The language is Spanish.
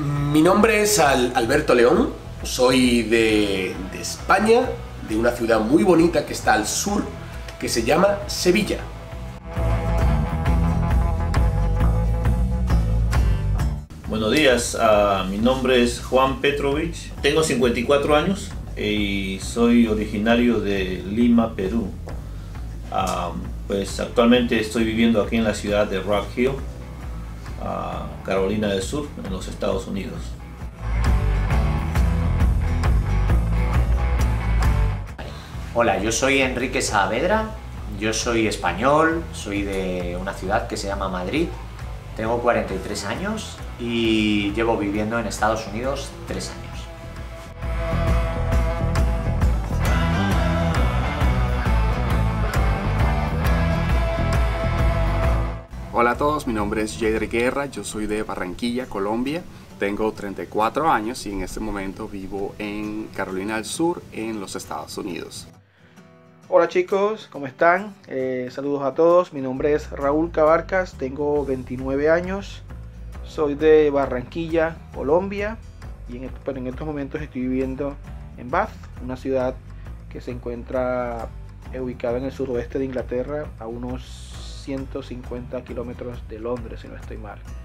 Mi nombre es Alberto León, soy de España, de una ciudad muy bonita que está al sur, que se llama Sevilla. Buenos días, mi nombre es Juan Petrovich, tengo 54 años y soy originario de Lima, Perú. Pues actualmente estoy viviendo aquí en la ciudad de Rock Hill, Carolina del Sur, en los Estados Unidos. Hola, yo soy Enrique Saavedra, yo soy español, soy de una ciudad que se llama Madrid, tengo 43 años y llevo viviendo en Estados Unidos 3 años. Hola a todos, mi nombre es Yedri Guerra, yo soy de Barranquilla, Colombia, tengo 34 años y en este momento vivo en Carolina del Sur, en los Estados Unidos. Hola chicos, ¿cómo están? Saludos a todos, mi nombre es Raúl Cabarcas, tengo 29 años, soy de Barranquilla, Colombia y en estos momentos estoy viviendo en Bath, una ciudad que se encuentra ubicada en el suroeste de Inglaterra, a unos 150 kilómetros de Londres, si no estoy mal.